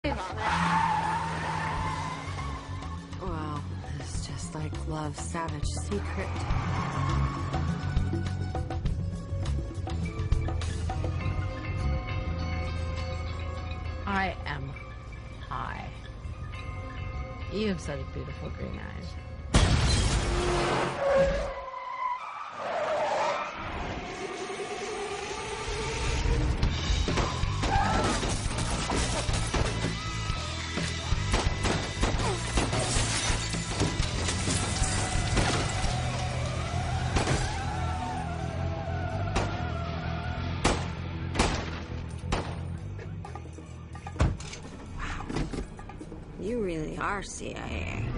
Wow, it's just like Love's savage secret. I am high. You have such beautiful green eyes. You really are CIA.